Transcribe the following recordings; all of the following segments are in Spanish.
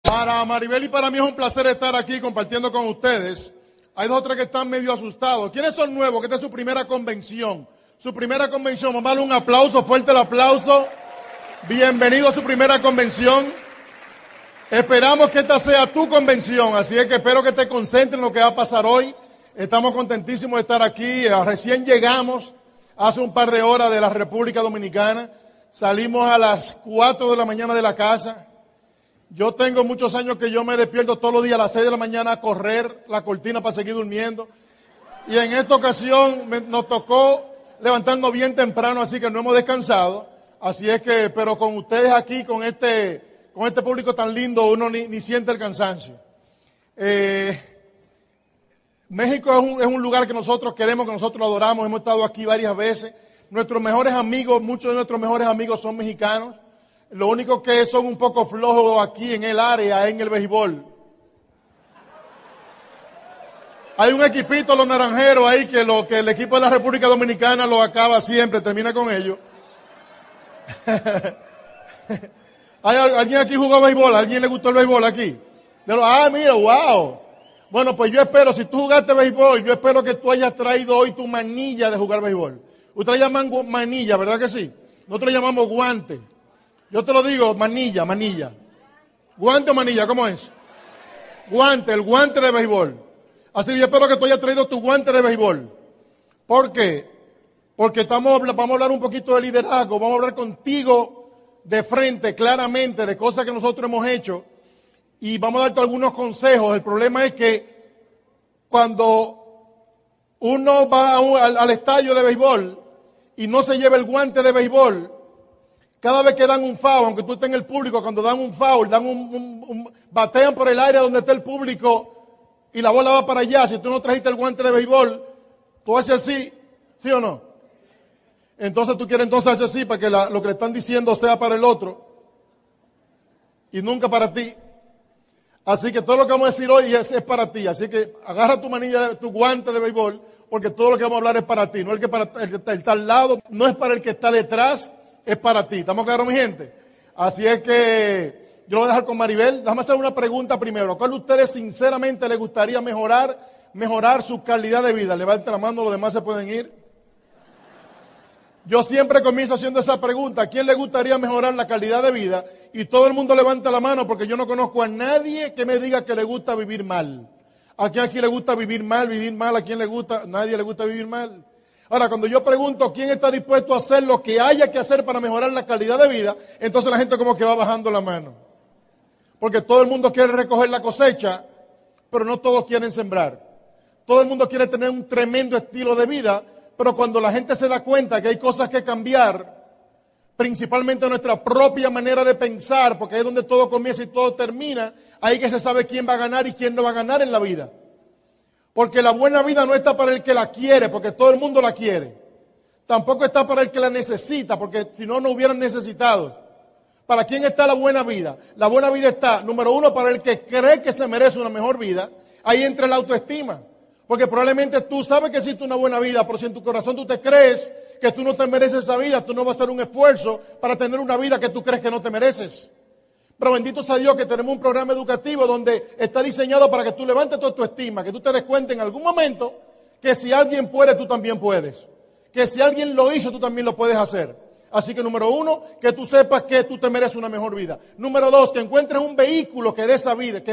Para Maribel y para mí es un placer estar aquí compartiendo con ustedes. Hay dos o tres que están medio asustados. ¿Quiénes son nuevos? Que esta es su primera convención. Su primera convención. Vamos a darle un aplauso, fuerte el aplauso. Bienvenido a su primera convención. Esperamos que esta sea tu convención, así es que espero que te concentres en lo que va a pasar hoy. Estamos contentísimos de estar aquí. Recién llegamos hace un par de horas de la República Dominicana. Salimos a las 4 de la mañana de la casa. Yo tengo muchos años que yo me despierto todos los días a las 6 de la mañana a correr la cortina para seguir durmiendo. Y en esta ocasión nos tocó levantarnos bien temprano, así que no hemos descansado. Así es que, pero con ustedes aquí, con este público tan lindo, uno ni siente el cansancio. México es un lugar que nosotros queremos, que nosotros adoramos. Hemos estado aquí varias veces. Nuestros mejores amigos, muchos de nuestros mejores amigos son mexicanos. Lo único que son un poco flojos aquí en el área, en el béisbol. Hay un equipito, los naranjeros ahí, que el equipo de la República Dominicana lo acaba siempre, termina con ellos. ¿Alguien aquí jugó béisbol? ¿A alguien le gustó el béisbol aquí? Mira, wow. Bueno, pues yo espero, si tú jugaste béisbol, yo espero que tú hayas traído hoy tu manilla de jugar béisbol. Ustedes llaman manilla, ¿verdad que sí? Nosotros le llamamos guante. Yo te lo digo, manilla. ¿Guante o manilla? ¿Cómo es? Guante, el guante de béisbol. Así que yo espero que tú hayas traído tu guante de béisbol. ¿Por qué? Porque vamos a hablar un poquito de liderazgo, vamos a hablar contigo de frente, claramente, de cosas que nosotros hemos hecho y vamos a darte algunos consejos. El problema es que cuando uno va al estadio de béisbol y no se lleva el guante de béisbol, cada vez que dan un foul, aunque tú estés en el público, cuando dan un foul, batean por el área donde está el público y la bola va para allá. Si tú no trajiste el guante de béisbol, tú haces así, ¿sí o no? Entonces tú quieres hacer así para que lo que le están diciendo sea para el otro y nunca para ti. Así que todo lo que vamos a decir hoy es para ti. Así que agarra tu manilla, tu guante de béisbol, porque todo lo que vamos a hablar es para ti. No es el que está al lado, no es para el que está detrás, es para ti. ¿Estamos claros, mi gente? Así es que yo lo voy a dejar con Maribel. Déjame hacer una pregunta primero. ¿Cuál de ustedes sinceramente les gustaría mejorar su calidad de vida? Levanten la mano, los demás se pueden ir. Yo siempre comienzo haciendo esa pregunta. ¿A quién le gustaría mejorar la calidad de vida? Y todo el mundo levanta la mano porque yo no conozco a nadie que me diga que le gusta vivir mal. ¿A quién aquí le gusta vivir mal? ¿A quién le gusta? Nadie le gusta vivir mal. Ahora, cuando yo pregunto quién está dispuesto a hacer lo que haya que hacer para mejorar la calidad de vida, entonces la gente como que va bajando la mano. Porque todo el mundo quiere recoger la cosecha, pero no todos quieren sembrar. Todo el mundo quiere tener un tremendo estilo de vida, pero cuando la gente se da cuenta que hay cosas que cambiar, principalmente nuestra propia manera de pensar, porque ahí es donde todo comienza y todo termina, ahí que se sabe quién va a ganar y quién no va a ganar en la vida. Porque la buena vida no está para el que la quiere, porque todo el mundo la quiere. Tampoco está para el que la necesita, porque si no, no hubieran necesitado. ¿Para quién está la buena vida? La buena vida está, número uno, para el que cree que se merece una mejor vida. Ahí entra la autoestima. Porque probablemente tú sabes que existe una buena vida, pero si en tu corazón tú te crees que tú no te mereces esa vida, tú no vas a hacer un esfuerzo para tener una vida que tú crees que no te mereces. Pero bendito sea Dios que tenemos un programa educativo donde está diseñado para que tú levantes tu autoestima, que tú te des cuenta en algún momento que si alguien puede, tú también puedes. Que si alguien lo hizo, tú también lo puedes hacer. Así que número uno, que tú sepas que tú te mereces una mejor vida. Número dos, que encuentres un vehículo que dé esa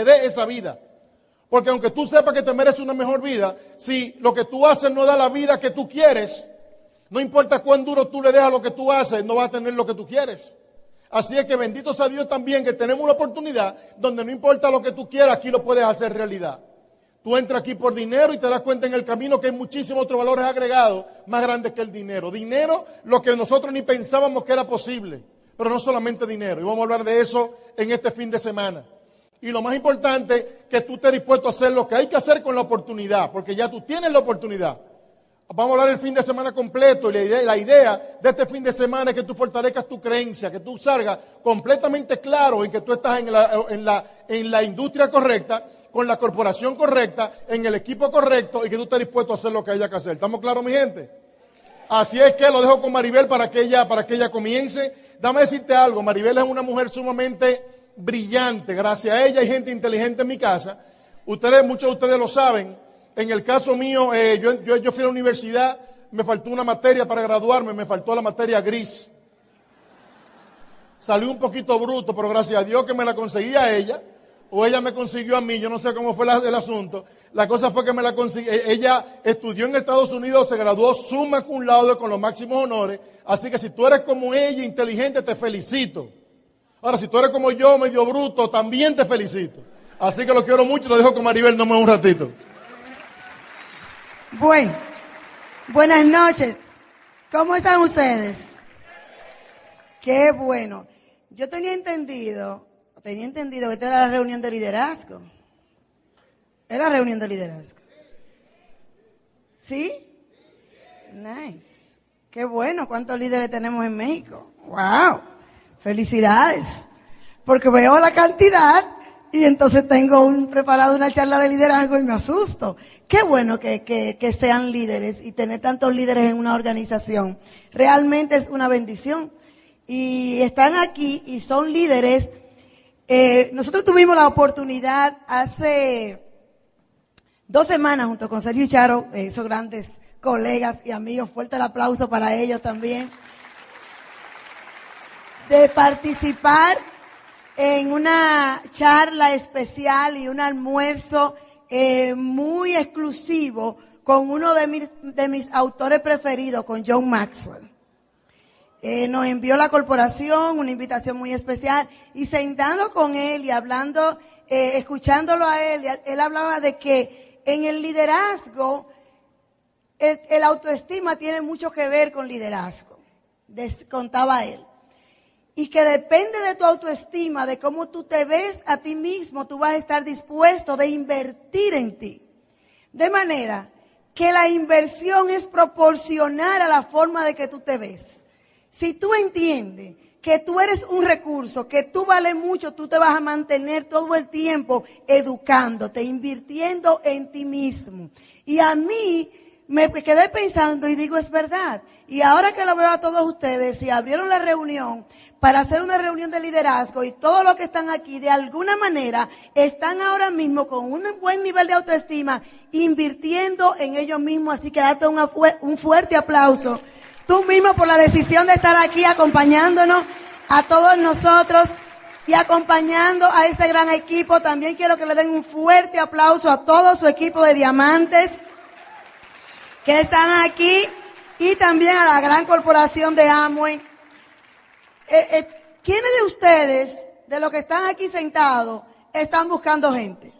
vida. Porque aunque tú sepas que te mereces una mejor vida, si lo que tú haces no da la vida que tú quieres, no importa cuán duro tú le dejas lo que tú haces, no vas a tener lo que tú quieres. Así es que bendito sea Dios también que tenemos una oportunidad donde no importa lo que tú quieras, aquí lo puedes hacer realidad. Tú entras aquí por dinero y te das cuenta en el camino que hay muchísimos otros valores agregados más grandes que el dinero. Dinero, lo que nosotros ni pensábamos que era posible, pero no solamente dinero. Y vamos a hablar de eso en este fin de semana. Y lo más importante, que tú estés dispuesto a hacer lo que hay que hacer con la oportunidad, porque ya tú tienes la oportunidad. Vamos a hablar el fin de semana completo y la idea de este fin de semana es que tú fortalezcas tu creencia, que tú salgas completamente claro en que tú estás en la industria correcta, con la corporación correcta, en el equipo correcto y que tú estés dispuesto a hacer lo que haya que hacer. ¿Estamos claros, mi gente? Así es que lo dejo con Maribel para que ella comience. Dame decirte algo, Maribel es una mujer sumamente brillante. Gracias a ella hay gente inteligente en mi casa. Muchos de ustedes lo saben. En el caso mío, yo fui a la universidad, me faltó una materia para graduarme, me faltó la materia gris. Salí un poquito bruto, pero gracias a Dios que me la conseguí a ella, o ella me consiguió a mí, yo no sé cómo fue el asunto. La cosa fue que me la conseguí. Ella estudió en Estados Unidos, se graduó summa cum laude con los máximos honores. Así que si tú eres como ella, inteligente, te felicito. Ahora, si tú eres como yo, medio bruto, también te felicito. Así que lo quiero mucho, lo dejo con Maribel nomás un ratito. Bueno, buenas noches. ¿Cómo están ustedes? Qué bueno. Yo tenía entendido que esta era la reunión de liderazgo. ¿Era reunión de liderazgo? ¿Sí? Nice. Qué bueno. ¿Cuántos líderes tenemos en México? ¡Wow! Felicidades. Porque veo la cantidad y entonces tengo preparado una charla de liderazgo y me asusto. Qué bueno que sean líderes y tener tantos líderes en una organización. Realmente es una bendición. Y están aquí y son líderes. Nosotros tuvimos la oportunidad hace 2 semanas junto con Sergio y Charo, esos grandes colegas y amigos, fuerte el aplauso para ellos también, de participar en una charla especial y un almuerzo muy exclusivo con uno de mis autores preferidos, con John Maxwell. Nos envió la corporación una invitación muy especial y sentando con él y hablando, escuchándolo a él, él hablaba de que en el liderazgo, el autoestima tiene mucho que ver con liderazgo, contaba él. Y que depende de tu autoestima, de cómo tú te ves a ti mismo, tú vas a estar dispuesto de invertir en ti. De manera que la inversión es proporcional a la forma de que tú te ves. Si tú entiendes que tú eres un recurso, que tú vales mucho, tú te vas a mantener todo el tiempo educándote, invirtiendo en ti mismo. Y a mí me quedé pensando y digo, es verdad. Y ahora que lo veo a todos ustedes, si abrieron la reunión para hacer una reunión de liderazgo y todos los que están aquí de alguna manera están ahora mismo con un buen nivel de autoestima, invirtiendo en ellos mismos. Así que date un fuerte aplauso tú mismo por la decisión de estar aquí acompañándonos a todos nosotros y acompañando a este gran equipo. También quiero que le den un fuerte aplauso a todo su equipo de diamantes que están aquí y también a la gran corporación de Amway. ¿Quiénes de ustedes, de los que están aquí sentados, están buscando gente?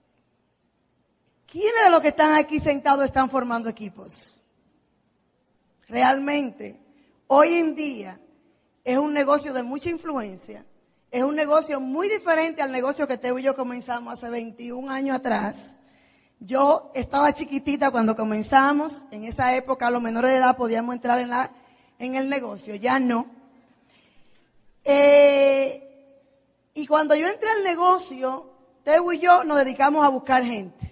¿Quiénes de los que están aquí sentados están formando equipos? Realmente, hoy en día es un negocio de mucha influencia, es un negocio muy diferente al negocio que Teo y yo comenzamos hace 21 años atrás. Yo estaba chiquitita cuando comenzamos, en esa época los menores de edad podíamos entrar en el negocio, ya no. Y cuando yo entré al negocio, Teo y yo nos dedicamos a buscar gente.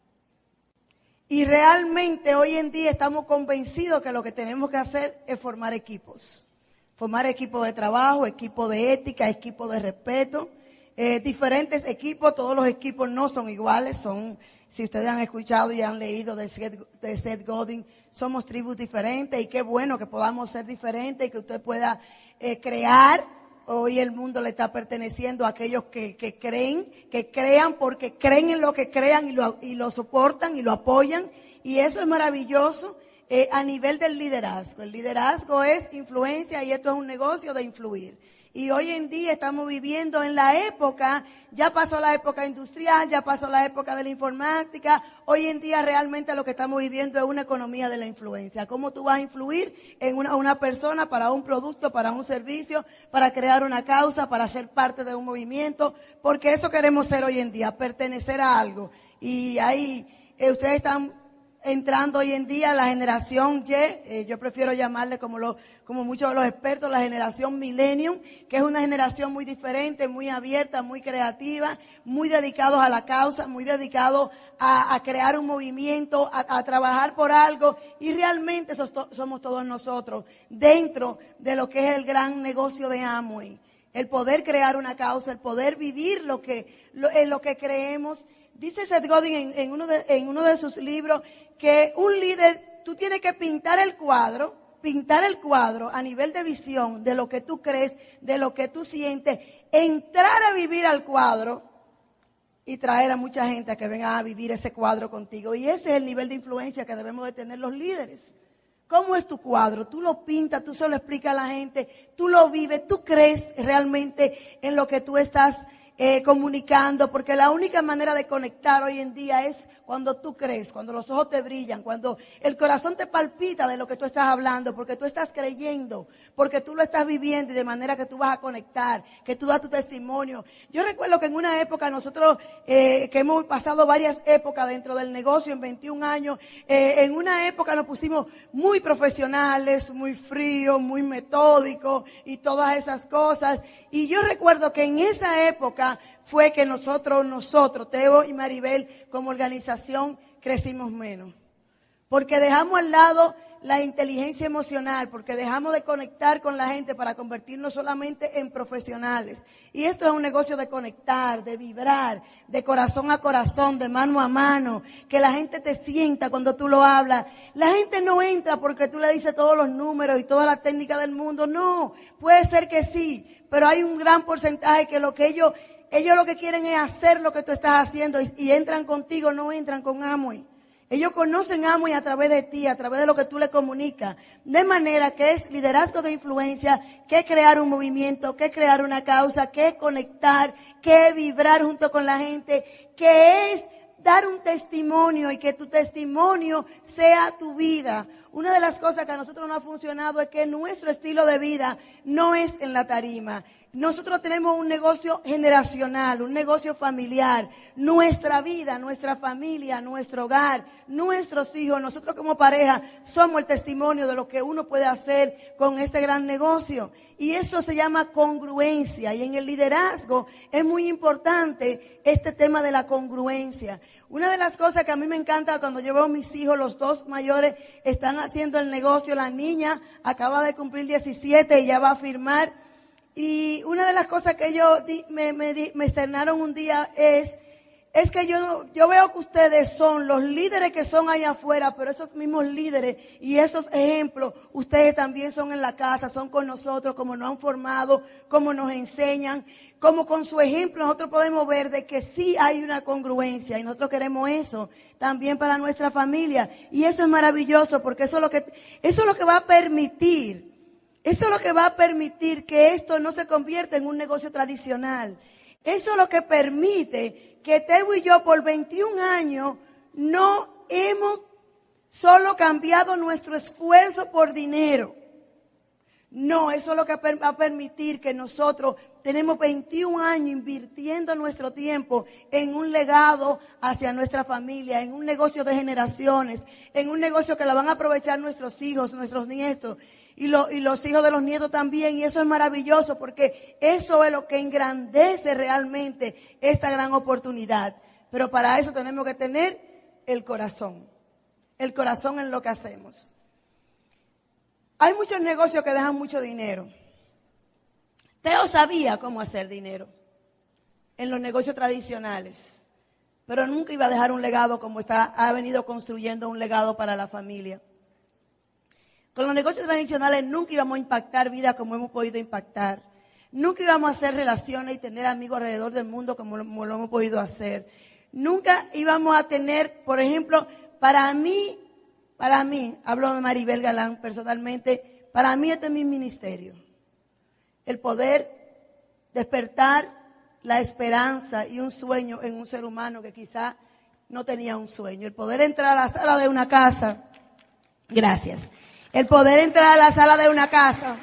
Y realmente hoy en día estamos convencidos que lo que tenemos que hacer es formar equipos. Formar equipos de trabajo, equipos de ética, equipos de respeto. Diferentes equipos, todos los equipos no son iguales. Si ustedes han escuchado y han leído de Seth Godin, somos tribus diferentes y qué bueno que podamos ser diferentes y que usted pueda crear. Hoy el mundo le está perteneciendo a aquellos que crean porque creen en lo que crean y lo soportan y lo apoyan. Y eso es maravilloso a nivel del liderazgo. El liderazgo es influencia y esto es un negocio de influir. Y hoy en día estamos viviendo en la época, ya pasó la época industrial, ya pasó la época de la informática. Hoy en día realmente lo que estamos viviendo es una economía de la influencia. ¿Cómo tú vas a influir en una persona para un producto, para un servicio, para crear una causa, para ser parte de un movimiento? Porque eso queremos ser hoy en día, pertenecer a algo. Y ahí ustedes están entrando hoy en día la generación Y, yo prefiero llamarle como muchos de los expertos, la generación Millennium, que es una generación muy diferente, muy abierta, muy creativa, muy dedicados a la causa, muy dedicados a crear un movimiento, a trabajar por algo, y realmente somos todos nosotros dentro de lo que es el gran negocio de Amway. el poder crear una causa, el poder vivir en lo que creemos. Dice Seth Godin en uno de sus libros que un líder, tú tienes que pintar el cuadro a nivel de visión, de lo que tú crees, de lo que tú sientes, entrar a vivir al cuadro y traer a mucha gente a que venga a vivir ese cuadro contigo. Y ese es el nivel de influencia que debemos de tener los líderes. ¿Cómo es tu cuadro? Tú lo pintas, tú se lo explicas a la gente, tú lo vives, tú crees realmente en lo que tú estás comunicando, porque la única manera de conectar hoy en día es cuando tú crees, cuando los ojos te brillan, cuando el corazón te palpita de lo que tú estás hablando, porque tú estás creyendo, porque tú lo estás viviendo y de manera que tú vas a conectar, que tú das tu testimonio. Yo recuerdo que en una época nosotros, que hemos pasado varias épocas dentro del negocio en 21 años, en una época nos pusimos muy profesionales, muy fríos, muy metódicos y todas esas cosas. Y yo recuerdo que en esa época fue que nosotros, Teo y Maribel, como organización, crecimos menos. Porque dejamos al lado la inteligencia emocional, porque dejamos de conectar con la gente para convertirnos solamente en profesionales. Y esto es un negocio de conectar, de vibrar, de corazón a corazón, de mano a mano, que la gente te sienta cuando tú lo hablas. La gente no entra porque tú le dices todos los números y toda la técnica del mundo. No, puede ser que sí, pero hay un gran porcentaje que lo que ellos lo que quieren es hacer lo que tú estás haciendo y entran contigo, no entran con Amway. Ellos conocen a Amway a través de ti, a través de lo que tú le comunicas. De manera que es liderazgo de influencia, que es crear un movimiento, que es crear una causa, que es conectar, que es vibrar junto con la gente, que es dar un testimonio y que tu testimonio sea tu vida. Una de las cosas que a nosotros no ha funcionado es que nuestro estilo de vida no es en la tarima. Nosotros tenemos un negocio generacional, un negocio familiar. Nuestra vida, nuestra familia, nuestro hogar, nuestros hijos, nosotros como pareja somos el testimonio de lo que uno puede hacer con este gran negocio. Y eso se llama congruencia. Y en el liderazgo es muy importante este tema de la congruencia. Una de las cosas que a mí me encanta cuando yo veo a mis hijos, los dos mayores están haciendo el negocio. La niña acaba de cumplir 17 y ya va a firmar. Y una de las cosas que ellos me externaron un día es que yo veo que ustedes son los líderes que son allá afuera, pero esos mismos líderes y esos ejemplos, ustedes también son en la casa, son con nosotros, como nos han formado, como nos enseñan, como con su ejemplo nosotros podemos ver de que sí hay una congruencia y nosotros queremos eso también para nuestra familia. Y eso es maravilloso porque eso es lo que va a permitir. Eso es lo que va a permitir que esto no se convierta en un negocio tradicional. Eso es lo que permite que Teo y yo por 21 años no hemos solo cambiado nuestro esfuerzo por dinero. No, eso es lo que va a permitir que nosotros tenemos 21 años invirtiendo nuestro tiempo en un legado hacia nuestra familia, en un negocio de generaciones, en un negocio que la van a aprovechar nuestros hijos, nuestros nietos. Y los hijos de los nietos también, y eso es maravilloso porque eso es lo que engrandece realmente esta gran oportunidad. Pero para eso tenemos que tener el corazón en lo que hacemos. Hay muchos negocios que dejan mucho dinero. Teo sabía cómo hacer dinero en los negocios tradicionales, pero nunca iba a dejar un legado como ha venido construyendo un legado para la familia. Con los negocios tradicionales nunca íbamos a impactar vidas como hemos podido impactar. Nunca íbamos a hacer relaciones y tener amigos alrededor del mundo como lo hemos podido hacer. Nunca íbamos a tener, por ejemplo, para mí, hablo de Maribel Galán personalmente, para mí este es mi ministerio. El poder despertar la esperanza y un sueño en un ser humano que quizá no tenía un sueño. El poder entrar a la sala de una casa. Gracias. El poder entrar a la sala de una casa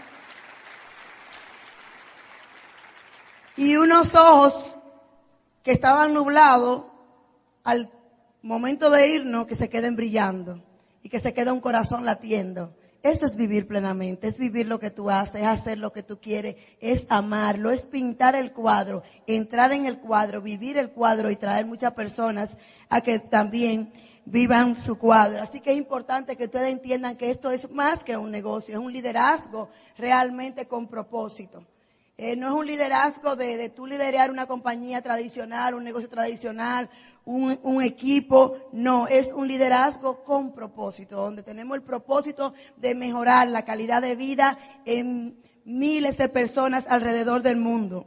y unos ojos que estaban nublados al momento de irnos que se queden brillando y que se quede un corazón latiendo. Eso es vivir plenamente, es vivir lo que tú haces, es hacer lo que tú quieres, es amarlo, es pintar el cuadro, entrar en el cuadro, vivir el cuadro y traer muchas personas a que también vivan su cuadro. Así que es importante que ustedes entiendan que esto es más que un negocio, es un liderazgo realmente con propósito. No es un liderazgo de tú liderar una compañía tradicional, un negocio tradicional, un equipo. No, es un liderazgo con propósito, donde tenemos el propósito de mejorar la calidad de vida en miles de personas alrededor del mundo.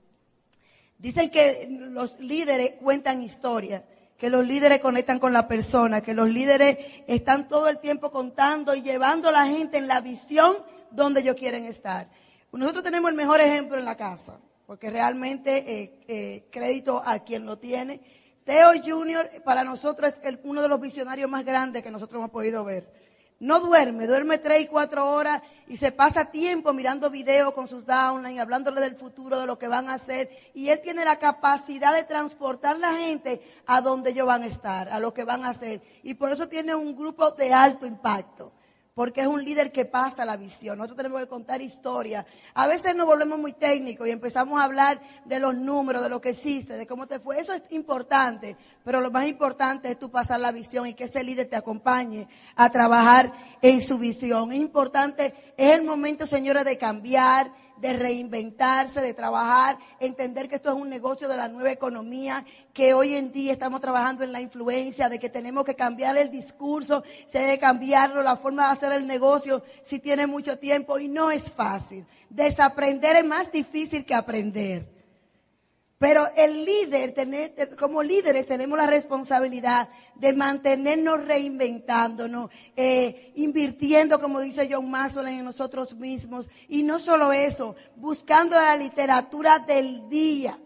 Dicen que los líderes cuentan historias, que los líderes conectan con la persona, que los líderes están todo el tiempo contando y llevando a la gente en la visión donde ellos quieren estar. Nosotros tenemos el mejor ejemplo en la casa, porque realmente crédito a quien lo tiene. Teo Jr. para nosotros es uno de los visionarios más grandes que nosotros hemos podido ver. No duerme 3 y 4 horas y se pasa tiempo mirando videos con sus downline, hablándole del futuro, de lo que van a hacer. Y él tiene la capacidad de transportar la gente a donde ellos van a estar, a lo que van a hacer. Y por eso tiene un grupo de alto impacto, porque es un líder que pasa la visión. Nosotros tenemos que contar historias. A veces nos volvemos muy técnicos y empezamos a hablar de los números, de lo que existe, de cómo te fue. Eso es importante, pero lo más importante es tú pasar la visión y que ese líder te acompañe a trabajar en su visión. Es importante, es el momento, señores, de cambiar, de reinventarse, de trabajar, entender que esto es un negocio de la nueva economía, que hoy en día estamos trabajando en la influencia, de que tenemos que cambiar el discurso, se debe cambiarlo, la forma de hacer el negocio si tiene mucho tiempo, y no es fácil. Desaprender es más difícil que aprender. Pero el líder, como líderes tenemos la responsabilidad de mantenernos reinventándonos, invirtiendo, como dice John Maxwell, en nosotros mismos. Y no solo eso, buscando la literatura del día,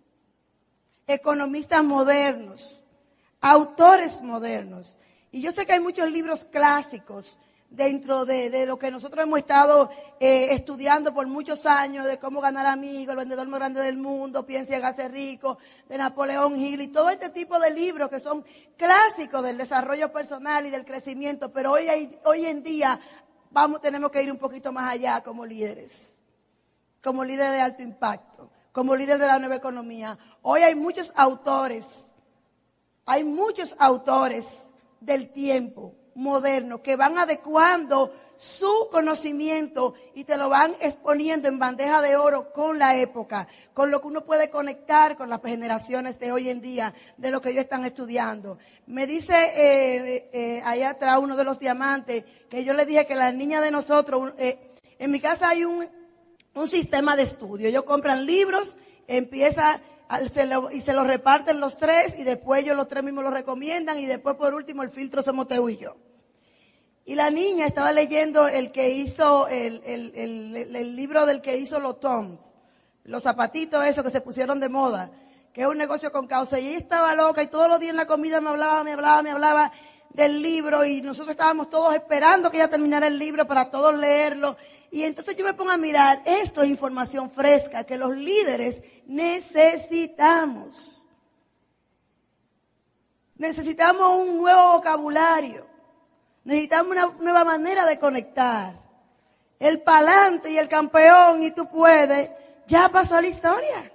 economistas modernos, autores modernos. Y yo sé que hay muchos libros clásicos dentro de lo que nosotros hemos estado estudiando por muchos años, de cómo ganar amigos, el vendedor más grande del mundo, Piensa y hágase rico, de Napoleón Hill, y todo este tipo de libros que son clásicos del desarrollo personal y del crecimiento. Pero hoy en día tenemos que ir un poquito más allá como líderes de alto impacto, como líderes de la nueva economía. Hoy hay muchos autores del tiempo moderno que van adecuando su conocimiento y te lo van exponiendo en bandeja de oro con la época, con lo que uno puede conectar con las generaciones de hoy en día, de lo que ellos están estudiando. Me dice allá atrás uno de los diamantes, que yo le dije que las niñas de nosotros, en mi casa hay un sistema de estudio. Ellos compran libros, y se los reparten los 3, y después ellos los 3 mismos los recomiendan, y después por último el filtro somos Teo y yo. Y la niña estaba leyendo el que hizo, el libro del que hizo los Toms, los zapatitos esos que se pusieron de moda, que es un negocio con causa. Y ella estaba loca y todos los días en la comida me hablaba del libro, y nosotros estábamos todos esperando que ella terminara el libro para todos leerlo. Y entonces yo me pongo a mirar, esto es información fresca que los líderes necesitamos. Necesitamos un nuevo vocabulario. Necesitamos una nueva manera de conectar. El pa'lante y el campeón y tú puedes, ya pasó la historia.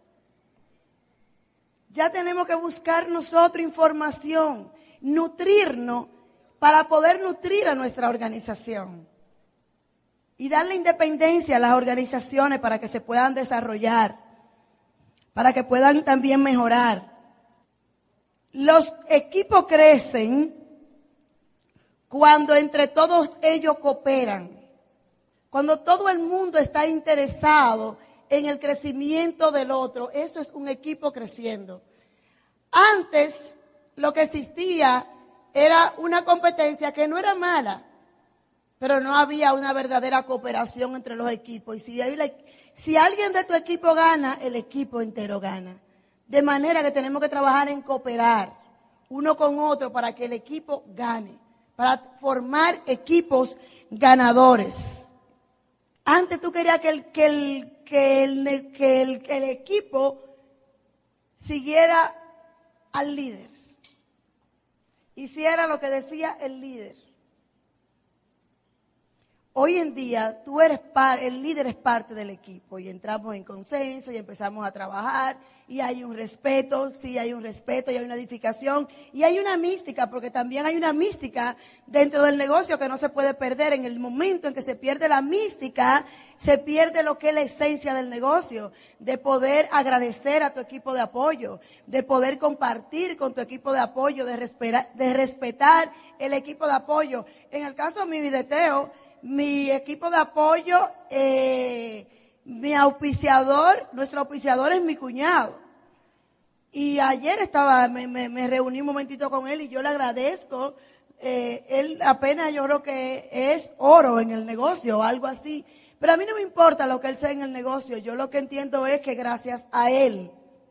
Ya tenemos que buscar nosotros información, nutrirnos para poder nutrir a nuestra organización. Y darle independencia a las organizaciones para que se puedan desarrollar, para que puedan también mejorar. Los equipos crecen cuando entre todos ellos cooperan, cuando todo el mundo está interesado en el crecimiento del otro. Eso es un equipo creciendo. Antes lo que existía era una competencia que no era mala, pero no había una verdadera cooperación entre los equipos. Y si alguien de tu equipo gana, el equipo entero gana. De manera que tenemos que trabajar en cooperar uno con otro para que el equipo gane, para formar equipos ganadores. Antes tú querías que el equipo siguiera al líder, hiciera lo que decía el líder. hoy en día el líder es parte del equipo y entramos en consenso y empezamos a trabajar y hay un respeto, sí hay un respeto y hay una edificación y hay una mística, porque también hay una mística dentro del negocio que no se puede perder. En el momento en que se pierde la mística, se pierde lo que es la esencia del negocio, de poder agradecer a tu equipo de apoyo, de poder compartir con tu equipo de apoyo, de respetar el equipo de apoyo. En el caso mío y de Teo, mi equipo de apoyo, nuestro auspiciador es mi cuñado. Y ayer me reuní un momentito con él y yo le agradezco. Él apenas yo creo que es oro en el negocio o algo así. Pero a mí no me importa lo que él sea en el negocio. Yo lo que entiendo es que gracias a él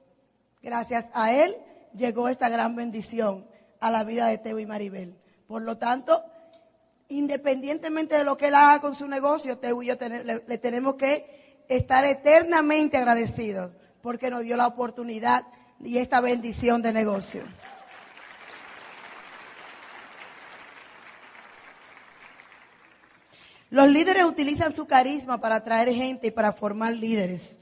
llegó esta gran bendición a la vida de Teo y Maribel. Por lo tanto, independientemente de lo que él haga con su negocio, Teo y yo le tenemos que estar eternamente agradecidos porque nos dio la oportunidad y esta bendición de negocio. Los líderes utilizan su carisma para atraer gente y para formar líderes.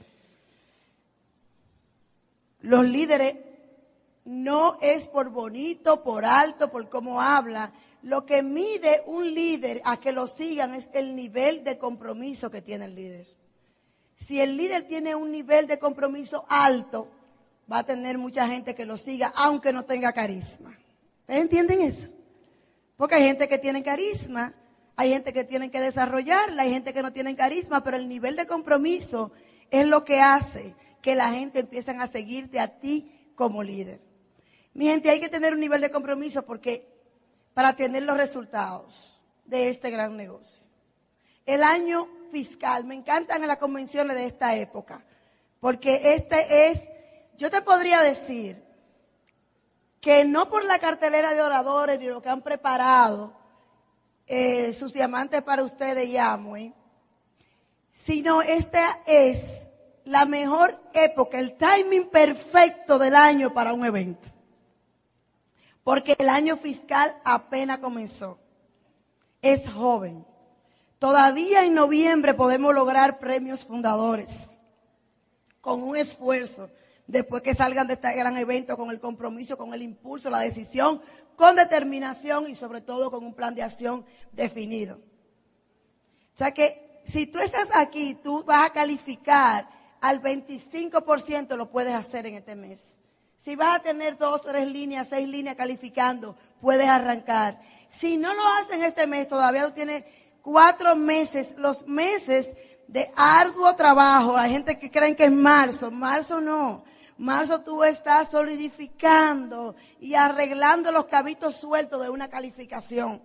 Los líderes no es por bonito, por alto, por cómo habla. Lo que mide un líder a que lo sigan es el nivel de compromiso que tiene el líder. Si el líder tiene un nivel de compromiso alto, va a tener mucha gente que lo siga, aunque no tenga carisma. ¿Ustedes entienden eso? Porque hay gente que tiene carisma, hay gente que tienen que desarrollarla, hay gente que no tiene carisma, pero el nivel de compromiso es lo que hace que la gente empiece a seguirte a ti como líder. Mi gente, hay que tener un nivel de compromiso para tener los resultados de este gran negocio. El año fiscal, me encantan las convenciones de esta época, porque yo te podría decir que no por la cartelera de oradores ni lo que han preparado sus diamantes para ustedes y Amway, sino esta es la mejor época, el timing perfecto del año para un evento. Porque el año fiscal apenas comenzó. Es joven. Todavía en noviembre podemos lograr premios fundadores con un esfuerzo. Después que salgan de este gran evento con el compromiso, con el impulso, la decisión, con determinación y sobre todo con un plan de acción definido. O sea que si tú estás aquí, tú vas a calificar al 25%, lo puedes hacer en este mes. Si vas a tener 2, 3 líneas, 6 líneas calificando, puedes arrancar. Si no lo haces en este mes, todavía tú tienes 4 meses, los meses de arduo trabajo. Hay gente que creen que es marzo. Marzo no. Marzo tú estás solidificando y arreglando los cabitos sueltos de una calificación.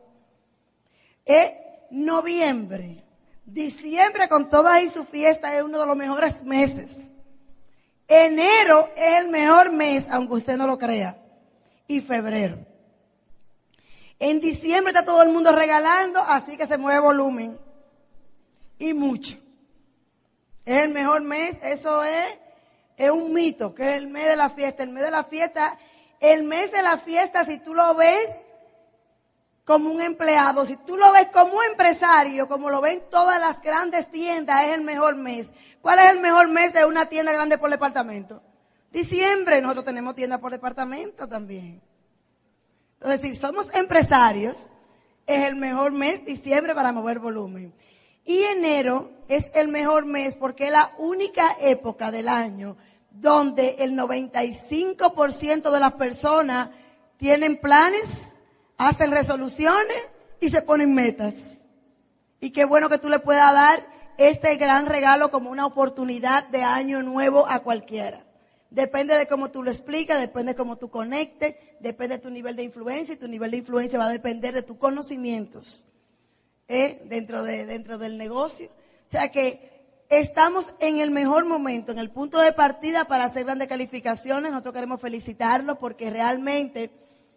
Noviembre, diciembre con todas y su fiesta es uno de los mejores meses. Enero es el mejor mes, aunque usted no lo crea. Y febrero. En diciembre está todo el mundo regalando, así que se mueve volumen. Y mucho. Es el mejor mes, eso es un mito, que es el mes de la fiesta. El mes de la fiesta, si tú lo ves como un empleado, si tú lo ves como un empresario, como lo ven todas las grandes tiendas, es el mejor mes. ¿Cuál es el mejor mes de una tienda grande por departamento? Diciembre. Nosotros tenemos tiendas por departamento también. Entonces, si somos empresarios, es el mejor mes, diciembre, para mover volumen. Y enero es el mejor mes porque es la única época del año donde el 95% de las personas tienen planes, hacen resoluciones y se ponen metas. Y qué bueno que tú le puedas dar este gran regalo como una oportunidad de año nuevo a cualquiera. Depende de cómo tú lo explicas, depende de cómo tú conectes, depende de tu nivel de influencia, y tu nivel de influencia va a depender de tus conocimientos dentro del negocio. O sea que estamos en el mejor momento, en el punto de partida para hacer grandes calificaciones. Nosotros queremos felicitarlos porque realmente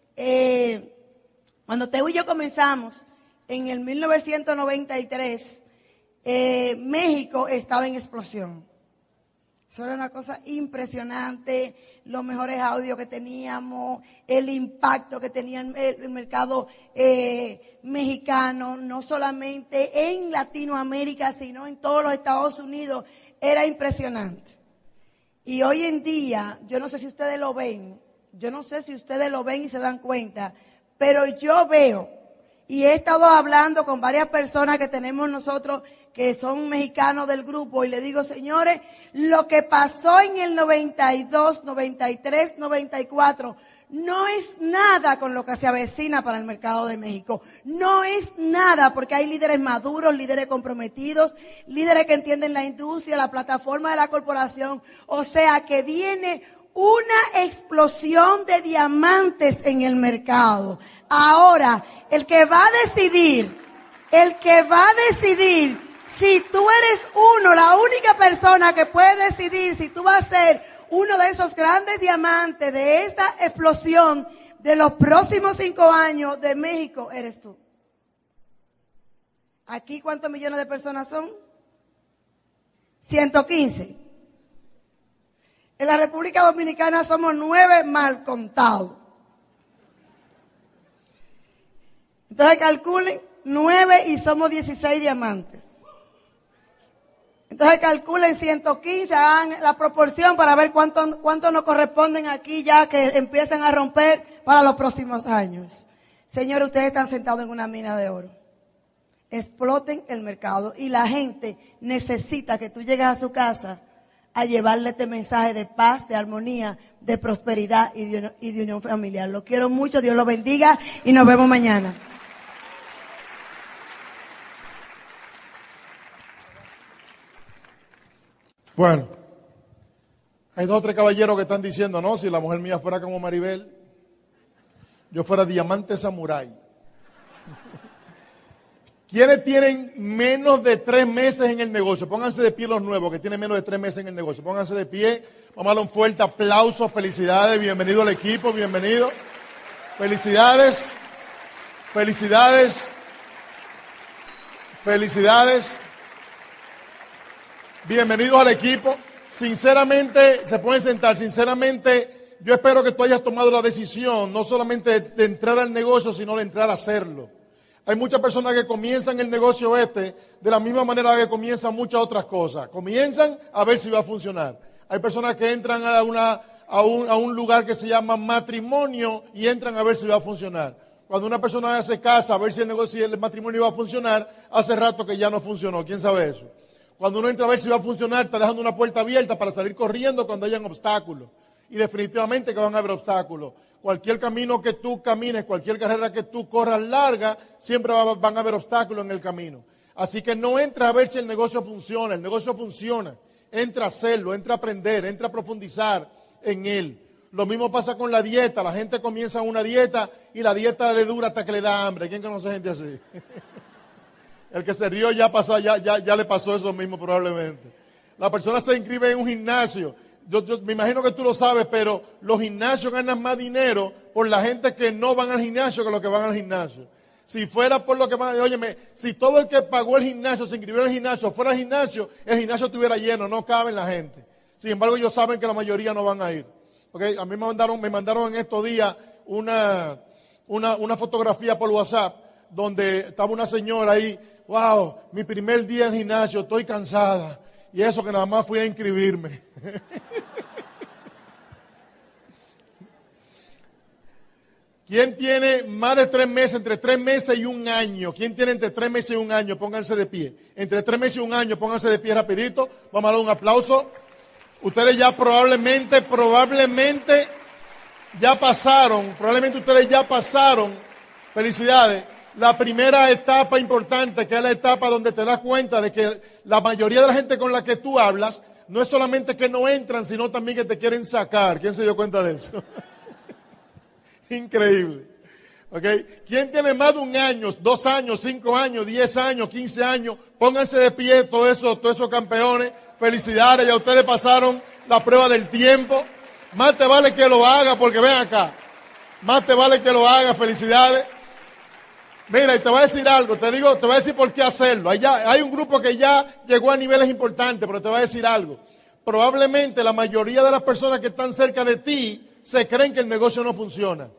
cuando Teo y yo comenzamos en el 1993, México estaba en explosión. Eso era una cosa impresionante, los mejores audios que teníamos, el impacto que tenía el mercado mexicano, no solamente en Latinoamérica, sino en todos los Estados Unidos, era impresionante. Y hoy en día, yo no sé si ustedes lo ven y se dan cuenta, pero yo veo, y he estado hablando con varias personas que tenemos nosotros que son mexicanos del grupo, y le digo, señores, lo que pasó en el 92, 93, 94, no es nada con lo que se avecina para el mercado de México. No es nada, porque hay líderes maduros, líderes comprometidos, líderes que entienden la industria, la plataforma de la corporación. O sea que viene una explosión de diamantes en el mercado. Ahora, el que va a decidir si tú eres la única persona que puede decidir si tú vas a ser uno de esos grandes diamantes de esta explosión de los próximos 5 años de México, eres tú. ¿Aquí cuántos millones de personas son? 115. En la República Dominicana somos 9 mal contados. Entonces calculen 9 y somos 16 diamantes. Entonces calculen 115, hagan la proporción para ver cuánto nos corresponden aquí ya que empiezan a romper para los próximos años. Señores, ustedes están sentados en una mina de oro. Exploten el mercado y la gente necesita que tú llegues a su casa a llevarle este mensaje de paz, de armonía, de prosperidad y de unión familiar. Los quiero mucho, Dios los bendiga y nos vemos mañana. Bueno, hay 2 o 3 caballeros que están diciendo, no, si la mujer mía fuera como Maribel, yo fuera diamante samurái. ¿Quiénes tienen menos de 3 meses en el negocio? Pónganse de pie los nuevos que tienen menos de 3 meses en el negocio. Pónganse de pie, vamos a darle un fuerte aplauso, felicidades, bienvenido al equipo, bienvenido. Felicidades, felicidades, felicidades. Bienvenidos al equipo. Sinceramente, se pueden sentar, sinceramente, yo espero que tú hayas tomado la decisión, no solamente de entrar al negocio, sino de entrar a hacerlo. Hay muchas personas que comienzan el negocio de la misma manera que comienzan muchas otras cosas. Comienzan a ver si va a funcionar. Hay personas que entran a un lugar que se llama matrimonio y entran a ver si va a funcionar. Cuando una persona se casa a ver si el matrimonio va a funcionar, hace rato que ya no funcionó. ¿Quién sabe eso? Cuando uno entra a ver si va a funcionar, está dejando una puerta abierta para salir corriendo cuando hayan obstáculos. Y definitivamente que van a haber obstáculos. Cualquier camino que tú camines, cualquier carrera que tú corras larga, siempre van a haber obstáculos en el camino. Así que no entra a ver si el negocio funciona. El negocio funciona. Entra a hacerlo, entra a aprender, entra a profundizar en él. Lo mismo pasa con la dieta. La gente comienza una dieta y la dieta le dura hasta que le da hambre. ¿Quién conoce gente así? El que se rió ya le pasó eso mismo probablemente. La persona se inscribe en un gimnasio. Yo me imagino que tú lo sabes, pero los gimnasios ganan más dinero por la gente que no van al gimnasio que los que van al gimnasio. Si fuera por lo que van, óyeme, si todo el que pagó el gimnasio se inscribió en el gimnasio fuera al gimnasio, el gimnasio estuviera lleno, no cabe en la gente. Sin embargo, ellos saben que la mayoría no van a ir. Okay, a mí me mandaron en estos días una fotografía por WhatsApp donde estaba una señora ahí. Wow, mi primer día en gimnasio, estoy cansada. Y eso que nada más fui a inscribirme. ¿Quién tiene más de 3 meses, entre 3 meses y 1 año? ¿Quién tiene entre 3 meses y 1 año? Pónganse de pie. Entre 3 meses y 1 año, pónganse de pie rapidito. Vamos a dar un aplauso. Ustedes ya probablemente ya pasaron. Felicidades. La primera etapa importante, que es la etapa donde te das cuenta de que la mayoría de la gente con la que tú hablas, no es solamente que no entran, sino también que te quieren sacar. ¿Quién se dio cuenta de eso? Increíble. ¿Okay? ¿Quién tiene más de 1 año, 2 años, 5 años, 10 años, 15 años? Pónganse de pie todos esos campeones. Felicidades, ya ustedes pasaron la prueba del tiempo. Más te vale que lo haga, porque ven acá. Más te vale que lo haga, felicidades. Mira, y te voy a decir algo, te voy a decir por qué hacerlo. Hay un grupo que ya llegó a niveles importantes, pero te voy a decir algo. probablemente la mayoría de las personas que están cerca de ti se creen que el negocio no funciona.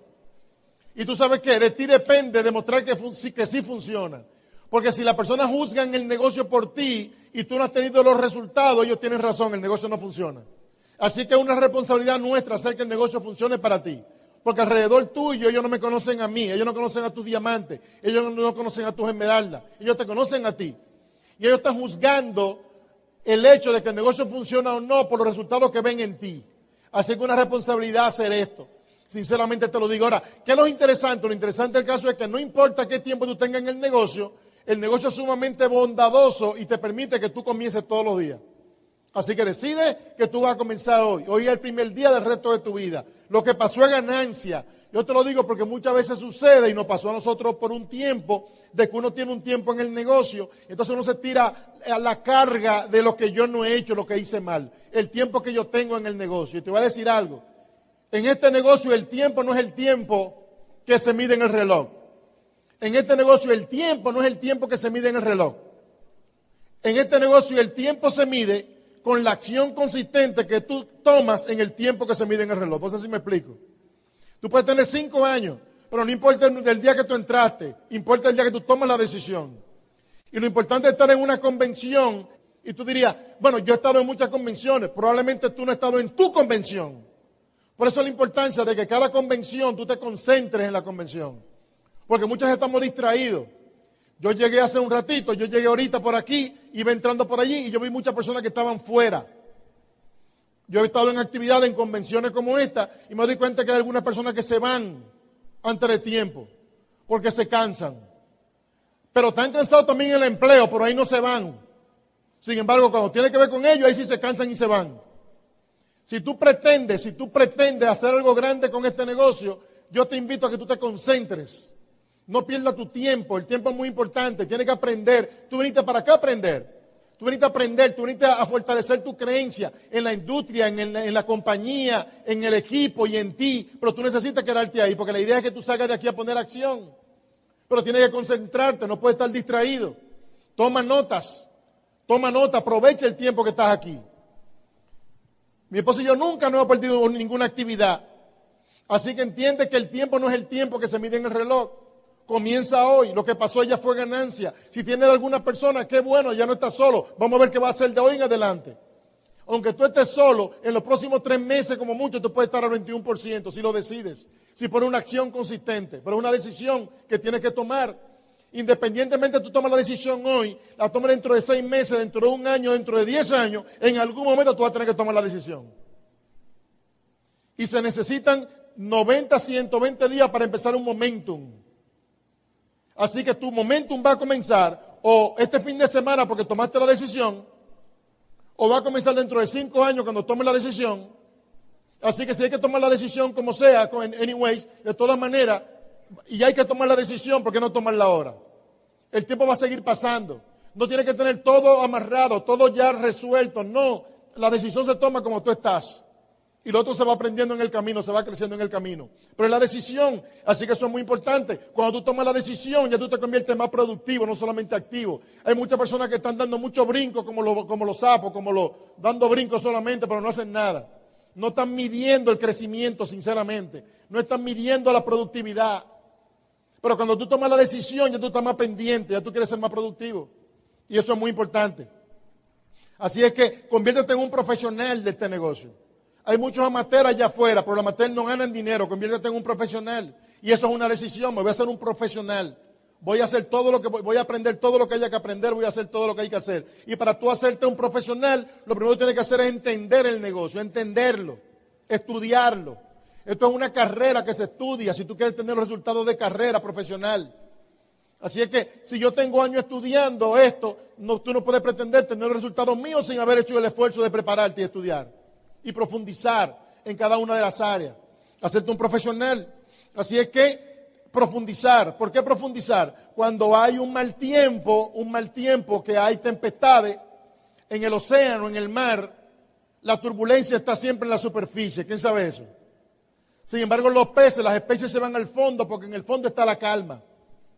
Y tú sabes que de ti depende demostrar que sí funciona. Porque si las personas juzgan el negocio por ti y tú no has tenido los resultados, ellos tienen razón, el negocio no funciona. Así que es una responsabilidad nuestra hacer que el negocio funcione para ti. Porque alrededor tuyo ellos no me conocen a mí, ellos no conocen a tus diamantes, ellos no conocen a tus esmeraldas, ellos te conocen a ti. Y ellos están juzgando el hecho de que el negocio funciona o no por los resultados que ven en ti. Así que una responsabilidad hacer esto. Sinceramente te lo digo. Ahora, ¿qué es lo interesante? Lo interesante del caso es que no importa qué tiempo tú tengas en el negocio es sumamente bondadoso y te permite que tú comiences todos los días. Así que decide que tú vas a comenzar hoy. Hoy es el primer día del resto de tu vida. Lo que pasó es ganancia. Yo te lo digo porque muchas veces sucede y nos pasó a nosotros por un tiempo, de que uno tiene un tiempo en el negocio, entonces uno se tira a la carga de lo que yo no he hecho, lo que hice mal, el tiempo que yo tengo en el negocio. Y te voy a decir algo, en este negocio el tiempo no es el tiempo que se mide en el reloj. En este negocio el tiempo no es el tiempo que se mide en el reloj. En este negocio el tiempo se mide con la acción consistente que tú tomas en el tiempo que se mide en el reloj. No sé si me explico. Tú puedes tener 5 años, pero no importa el día que tú entraste, importa el día que tú tomas la decisión. Y lo importante es estar en una convención, y tú dirías, bueno, yo he estado en muchas convenciones, probablemente tú no has estado en tu convención. Por eso la importancia de que cada convención tú te concentres en la convención. Porque muchos estamos distraídos. Yo llegué hace un ratito, yo llegué ahorita por aquí, iba entrando por allí, y yo vi muchas personas que estaban fuera. Yo he estado en actividades, en convenciones como esta, y me doy cuenta que hay algunas personas que se van antes de tiempo, porque se cansan. Pero están cansados también en el empleo, pero ahí no se van. Sin embargo, cuando tiene que ver con ellos, ahí sí se cansan y se van. Si tú pretendes hacer algo grande con este negocio, yo te invito a que tú te concentres. No pierdas tu tiempo, el tiempo es muy importante, tienes que aprender. Tú viniste para acá a aprender. Tú viniste a aprender, tú viniste a fortalecer tu creencia en la industria, en la compañía, en el equipo y en ti. Pero tú necesitas quedarte ahí, porque la idea es que tú salgas de aquí a poner acción. Pero tienes que concentrarte, no puedes estar distraído. Toma notas, aprovecha el tiempo que estás aquí. Mi esposo y yo nunca nos hemos perdido ninguna actividad. Así que entiende que el tiempo no es el tiempo que se mide en el reloj. Comienza hoy, lo que pasó ya fue ganancia. Si tienes alguna persona, qué bueno, ya no estás solo. Vamos a ver qué va a hacer de hoy en adelante. Aunque tú estés solo, en los próximos 3 meses como mucho, tú puedes estar al 21% si lo decides. Si por una acción consistente, pero una decisión que tienes que tomar. Independientemente tú tomas la decisión hoy, la tomas dentro de 6 meses, dentro de 1 año, dentro de 10 años, en algún momento tú vas a tener que tomar la decisión. Y se necesitan 90, 120 días para empezar un momentum. Así que tu momentum va a comenzar o este fin de semana porque tomaste la decisión, o va a comenzar dentro de 5 años cuando tomes la decisión. Así que si hay que tomar la decisión como sea, anyways, de todas maneras, y hay que tomar la decisión, ¿por qué no tomarla ahora? El tiempo va a seguir pasando. No tienes que tener todo amarrado, todo ya resuelto. No, la decisión se toma como tú estás. Y lo otro se va aprendiendo en el camino, se va creciendo en el camino. Pero es la decisión, así que eso es muy importante. Cuando tú tomas la decisión, ya tú te conviertes más productivo, no solamente activo. Hay muchas personas que están dando muchos brincos, como los sapos, dando brincos solamente, pero no hacen nada. No están midiendo el crecimiento, sinceramente. No están midiendo la productividad. Pero cuando tú tomas la decisión, ya tú estás más pendiente, ya tú quieres ser más productivo. Y eso es muy importante. Así es que conviértete en un profesional de este negocio. Hay muchos amateurs allá afuera, pero los amateurs no ganan dinero. Conviértete en un profesional. Y eso es una decisión. Me voy a hacer un profesional. Voy a hacer voy a aprender todo lo que haya que aprender. Voy a hacer todo lo que hay que hacer. Y para tú hacerte un profesional, lo primero que tienes que hacer es entender el negocio, entenderlo, estudiarlo. Esto es una carrera que se estudia si tú quieres tener los resultados de carrera profesional. Así es que si yo tengo años estudiando esto, tú no puedes pretender tener los resultados míos sin haber hecho el esfuerzo de prepararte y estudiar. Y profundizar en cada una de las áreas. Hacerte un profesional. Así es que profundizar. ¿Por qué profundizar? Cuando hay un mal tiempo que hay tempestades en el océano, en el mar, la turbulencia está siempre en la superficie. ¿Quién sabe eso? Sin embargo, los peces, las especies se van al fondo porque en el fondo está la calma.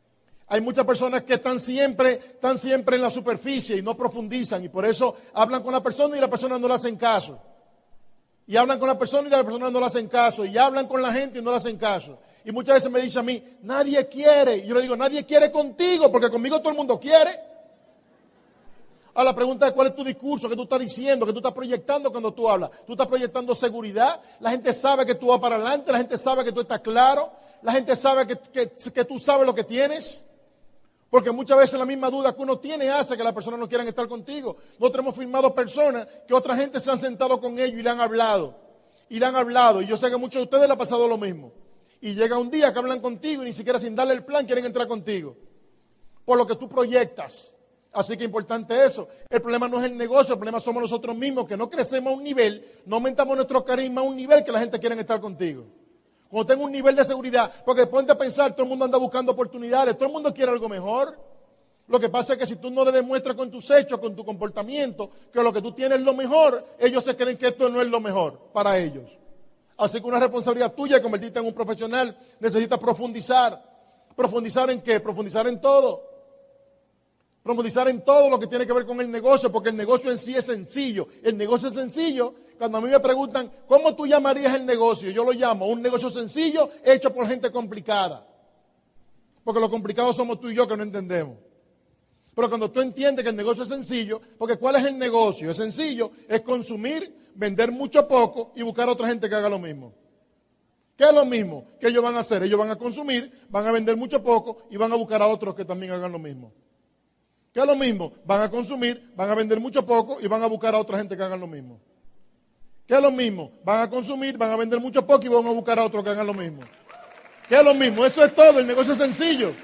Hay muchas personas que están siempre en la superficie y no profundizan, y por eso hablan con la persona y la persona no le hacen caso. Y hablan con la persona y la persona no le hacen caso. Y hablan con la gente y no le hacen caso. Y muchas veces me dice a mí, nadie quiere. Y yo le digo, nadie quiere contigo, porque conmigo todo el mundo quiere. Ahora la pregunta es, ¿cuál es tu discurso? ¿Qué tú estás diciendo? ¿Qué tú estás proyectando cuando tú hablas? ¿Tú estás proyectando seguridad? La gente sabe que tú vas para adelante. La gente sabe que tú estás claro. La gente sabe que tú sabes lo que tienes. Porque muchas veces la misma duda que uno tiene hace que las personas no quieran estar contigo. Nosotros hemos firmado personas que otra gente se han sentado con ellos y le han hablado. Y le han hablado. Y yo sé que a muchos de ustedes les ha pasado lo mismo. Y llega un día que hablan contigo y ni siquiera sin darle el plan quieren entrar contigo. Por lo que tú proyectas. Así que importante eso. El problema no es el negocio, el problema somos nosotros mismos, que no crecemos a un nivel, no aumentamos nuestro carisma a un nivel que la gente quiera estar contigo. Cuando tengo un nivel de seguridad, porque ponte a pensar, todo el mundo anda buscando oportunidades, todo el mundo quiere algo mejor. Lo que pasa es que si tú no le demuestras con tus hechos, con tu comportamiento, que lo que tú tienes es lo mejor, ellos se creen que esto no es lo mejor para ellos. Así que una responsabilidad tuya de convertirte en un profesional, necesitas profundizar. ¿Profundizar en qué? Profundizar en todo. Profundizar en todo lo que tiene que ver con el negocio, porque el negocio en sí es sencillo. El negocio es sencillo. Cuando a mí me preguntan, ¿cómo tú llamarías el negocio? Yo lo llamo un negocio sencillo hecho por gente complicada. Porque lo complicado somos tú y yo que no entendemos. Pero cuando tú entiendes que el negocio es sencillo, porque ¿cuál es el negocio? Es sencillo, es consumir, vender mucho poco y buscar a otra gente que haga lo mismo. ¿Qué es lo mismo que ellos van a hacer? Ellos van a consumir, van a vender mucho poco y van a buscar a otros que también hagan lo mismo. ¿Qué es lo mismo? Van a consumir, van a vender mucho poco y van a buscar a otra gente que hagan lo mismo. ¿Qué es lo mismo? Van a consumir, van a vender mucho poco y van a buscar a otros que hagan lo mismo. ¿Qué es lo mismo? Eso es todo, el negocio es sencillo.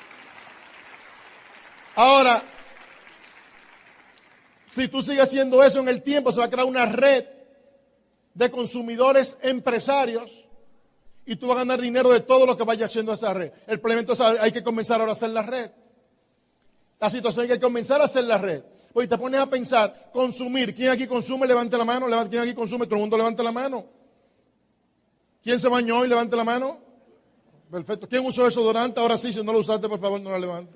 Ahora, si tú sigues haciendo eso en el tiempo, se va a crear una red de consumidores empresarios y tú vas a ganar dinero de todo lo que vaya haciendo esa red. El problema entonces hay que comenzar ahora a hacer la red. La situación es que comenzar a hacer la red. Pues te pones a pensar, consumir. ¿Quién aquí consume? Levante la mano. ¿Quién aquí consume? Todo el mundo levante la mano. ¿Quién se bañó hoy? Levante la mano. Perfecto. ¿Quién usó desodorante? Ahora sí, si no lo usaste, por favor, no la levante.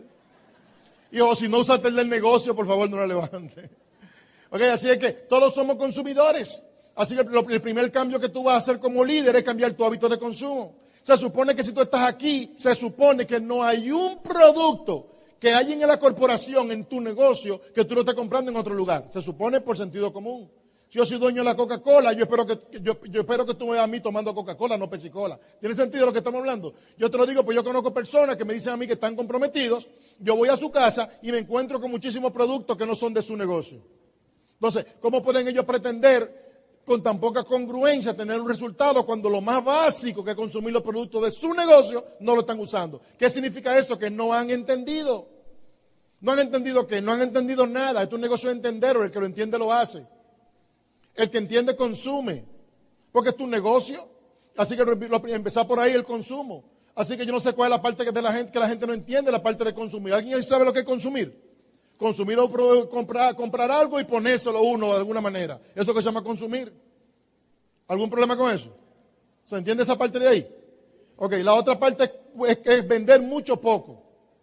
Y o si no usaste el del negocio, por favor, no la levante. Ok, así es que todos somos consumidores. Así que el primer cambio que tú vas a hacer como líder es cambiar tu hábito de consumo. Se supone que si tú estás aquí, se supone que no hay un producto que hay en la corporación, en tu negocio, que tú lo estés comprando en otro lugar. Se supone por sentido común. Si yo soy dueño de la Coca-Cola, yo espero que tú me veas a mí tomando Coca-Cola, no Pepsi-Cola. ¿Tiene sentido lo que estamos hablando? Yo te lo digo, pues yo conozco personas que me dicen a mí que están comprometidos. Yo voy a su casa y me encuentro con muchísimos productos que no son de su negocio. Entonces, ¿cómo pueden ellos pretender con tan poca congruencia tener un resultado cuando lo más básico que es consumir los productos de su negocio no lo están usando? ¿Qué significa eso? Que no han entendido. ¿No han entendido qué? No han entendido nada. Esto es un negocio de entendero. El que lo entiende lo hace. El que entiende consume. Porque es tu negocio. Así que empezar por ahí el consumo. Así que yo no sé cuál es la parte de la gente que la gente no entiende, la parte de consumir. ¿Alguien sabe lo que es consumir? Consumir o comprar algo y ponérselo uno de alguna manera. Eso es lo que se llama consumir. ¿Algún problema con eso? ¿Se entiende esa parte de ahí? Ok, la otra parte es vender mucho poco.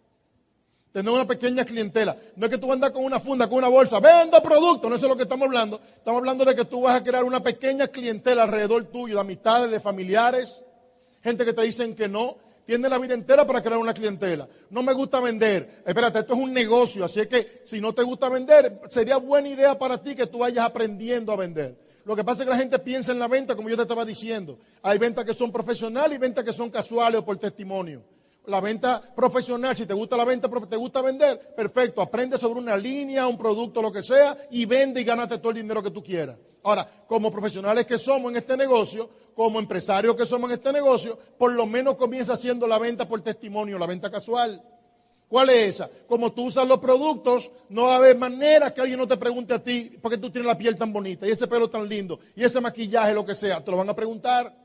Tener una pequeña clientela. No es que tú andas con una funda, con una bolsa, vendo productos, no eso es lo que estamos hablando. Estamos hablando de que tú vas a crear una pequeña clientela alrededor tuyo, de amistades, de familiares, gente que te dicen que no. Tienes la vida entera para crear una clientela. No me gusta vender. Espérate, esto es un negocio, así es que si no te gusta vender, sería buena idea para ti que tú vayas aprendiendo a vender. Lo que pasa es que la gente piensa en la venta como yo te estaba diciendo. Hay ventas que son profesionales y ventas que son casuales o por testimonio. La venta profesional, si te gusta la venta, te gusta vender, perfecto, aprende sobre una línea, un producto, lo que sea, y vende y gánate todo el dinero que tú quieras. Ahora, como profesionales que somos en este negocio, como empresarios que somos en este negocio, por lo menos comienza haciendo la venta por testimonio, la venta casual. ¿Cuál es esa? Como tú usas los productos, no va a haber manera que alguien no te pregunte a ti, ¿por qué tú tienes la piel tan bonita y ese pelo tan lindo y ese maquillaje, lo que sea? Te lo van a preguntar.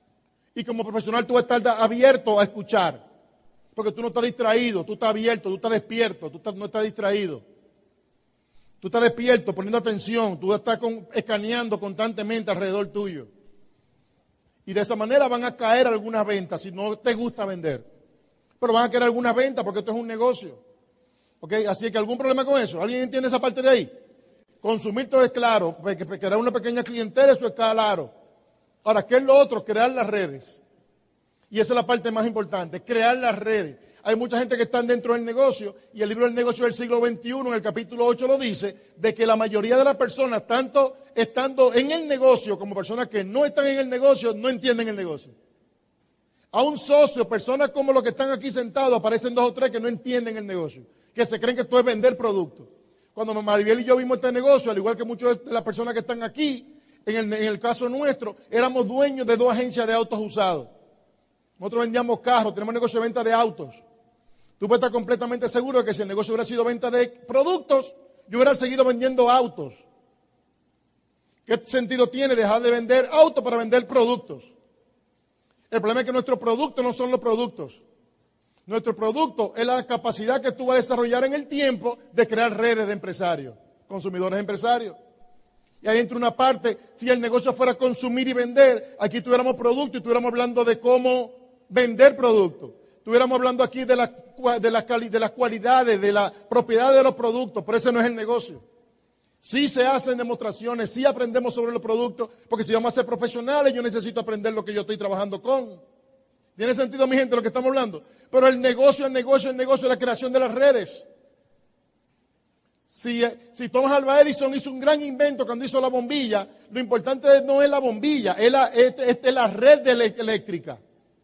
Y como profesional tú vas a estar abierto a escuchar. Porque tú no estás distraído, tú estás abierto, tú estás despierto, no estás distraído. Tú estás despierto, poniendo atención, tú estás escaneando constantemente alrededor tuyo. Y de esa manera van a caer algunas ventas si no te gusta vender. pero van a querer alguna venta porque esto es un negocio. ¿Ok? Así que algún problema con eso. ¿Alguien entiende esa parte de ahí? Consumir todo es claro, crear una pequeña clientela, eso es claro. Ahora, ¿qué es lo otro? Crear las redes. Y esa es la parte más importante, crear las redes. Hay mucha gente que está dentro del negocio, y el libro del negocio del siglo XXI, en el capítulo 8 lo dice, de que la mayoría de las personas, tanto estando en el negocio como personas que no están en el negocio, no entienden el negocio. A un socio, personas como los que están aquí sentados, aparecen 2 o 3 que no entienden el negocio, que se creen que esto es vender productos. Cuando Maribel y yo vimos este negocio, al igual que muchas de las personas que están aquí, en el caso nuestro, éramos dueños de 2 agencias de autos usados. Nosotros vendíamos carros, tenemos negocio de venta de autos. Tú puedes estar completamente seguro de que si el negocio hubiera sido venta de productos, yo hubiera seguido vendiendo autos. ¿Qué sentido tiene dejar de vender autos para vender productos? El problema es que nuestros productos no son los productos. Nuestro producto es la capacidad que tú vas a desarrollar en el tiempo de crear redes de empresarios, consumidores empresarios. Y ahí entra una parte, si el negocio fuera consumir y vender, aquí tuviéramos producto y estuviéramos hablando de cómo vender productos. Estuviéramos hablando aquí de las cualidades, de la propiedad de los productos, pero ese no es el negocio. Sí se hacen demostraciones, sí aprendemos sobre los productos, porque si vamos a ser profesionales, yo necesito aprender lo que yo estoy trabajando con. ¿Tiene sentido, mi gente, lo que estamos hablando? Pero el negocio es la creación de las redes. Si Thomas Alva Edison hizo un gran invento cuando hizo la bombilla, lo importante no es la bombilla, es la red eléctrica.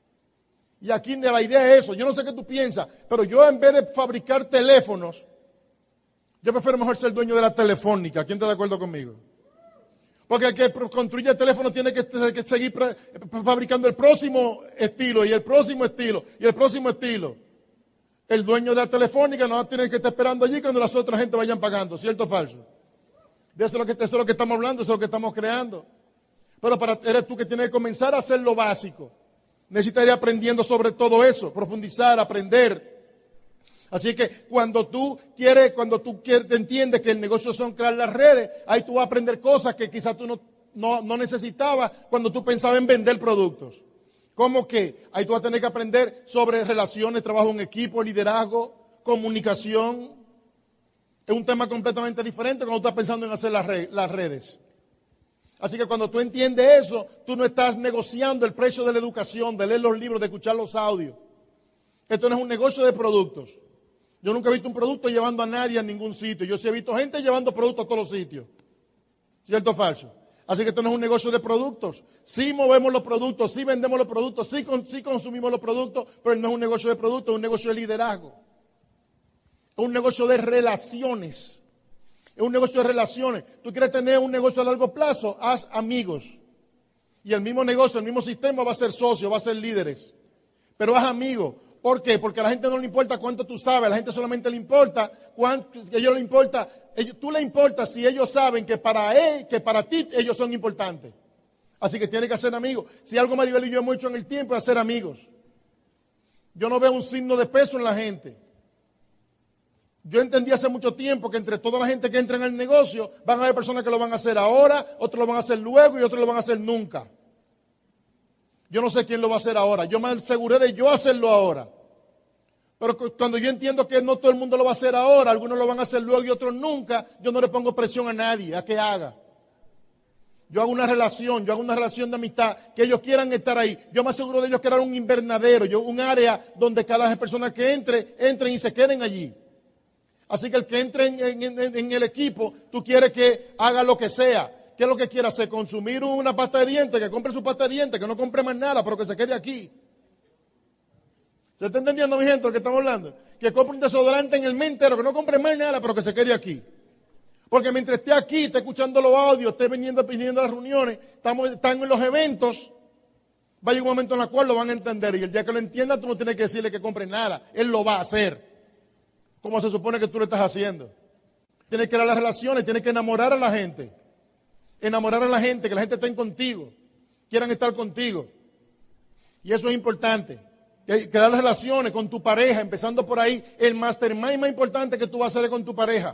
Y aquí la idea es eso. Yo no sé qué tú piensas, pero yo en vez de fabricar teléfonos, yo prefiero mejor ser dueño de la telefónica. ¿Quién está de acuerdo conmigo? Porque el que construye el teléfono tiene que seguir fabricando el próximo estilo, y el próximo estilo, y el próximo estilo. El dueño de la telefónica no tiene que estar esperando allí cuando las otras gente vayan pagando. ¿Cierto o falso? De eso es lo que estamos hablando, eso es lo que estamos creando. Pero eres tú que tienes que comenzar a hacer lo básico. Necesitas ir aprendiendo sobre todo eso, profundizar, aprender. Así que cuando tú entiendes que el negocio son crear las redes, ahí tú vas a aprender cosas que quizás tú no necesitabas cuando tú pensabas en vender productos. ¿Cómo que? Ahí tú vas a tener que aprender sobre relaciones, trabajo en equipo, liderazgo, comunicación. Es un tema completamente diferente cuando estás pensando en hacer las redes. Así que cuando tú entiendes eso, tú no estás negociando el precio de la educación, de leer los libros, de escuchar los audios. Esto no es un negocio de productos. Yo nunca he visto un producto llevando a nadie a ningún sitio. Yo sí he visto gente llevando productos a todos los sitios. ¿Cierto o falso? Así que esto no es un negocio de productos. Sí movemos los productos, sí vendemos los productos, sí consumimos los productos, pero no es un negocio de productos, es un negocio de liderazgo. Es un negocio de relaciones. Es un negocio de relaciones. Tú quieres tener un negocio a largo plazo, haz amigos. Y el mismo negocio, el mismo sistema va a ser socio, va a ser líderes. Pero haz amigos. ¿Por qué? Porque a la gente no le importa cuánto tú sabes, a la gente solamente le importa cuánto, tú le importas si ellos saben que para ti ellos son importantes. Así que tienes que hacer amigos. Si algo Maribel y yo hemos hecho en el tiempo es hacer amigos. Yo no veo un signo de peso en la gente. Yo entendí hace mucho tiempo que entre toda la gente que entra en el negocio van a haber personas que lo van a hacer ahora, otros lo van a hacer luego y otros lo van a hacer nunca. Yo no sé quién lo va a hacer ahora. Yo me aseguré de yo hacerlo ahora. Pero cuando yo entiendo que no todo el mundo lo va a hacer ahora, algunos lo van a hacer luego y otros nunca, yo no le pongo presión a nadie a que haga. Yo hago una relación de amistad, que ellos quieran estar ahí. Yo me aseguro de ellos crear un invernadero, un área donde cada persona que entren y se queden allí. Así que el que entre en el equipo, tú quieres que haga lo que sea. ¿Qué es lo que quiere hacer? Consumir una pasta de dientes, que compre su pasta de dientes, que no compre más nada, pero que se quede aquí. ¿Se está entendiendo, mi gente, lo que estamos hablando? Que compre un desodorante en el mes entero, que no compre más nada, pero que se quede aquí. Porque mientras esté aquí, esté escuchando los audios, esté viniendo a las reuniones, están en los eventos, va a llegar un momento en el cual lo van a entender. Y el día que lo entienda, tú no tienes que decirle que compre nada. Él lo va a hacer. Como se supone que tú lo estás haciendo. Tienes que crear las relaciones, tienes que enamorar a la gente. Enamorar a la gente, que la gente esté contigo, quieran estar contigo. Y eso es importante. Crear las relaciones con tu pareja, empezando por ahí. El mastermind más importante que tú vas a hacer es con tu pareja.